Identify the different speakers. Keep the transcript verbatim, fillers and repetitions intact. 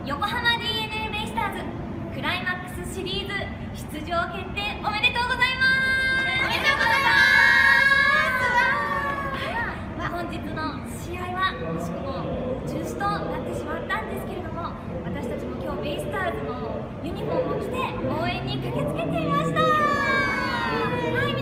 Speaker 1: 横浜 ディーエヌエー ベイスターズクライマックスシリーズ出場決定おめでとうございます。おめでとうございます。本日の試合は惜しくも中止となってしまったんですけれども、私たちも今日ベイスターズのユニフォームを着て応援に駆けつけていました。はい、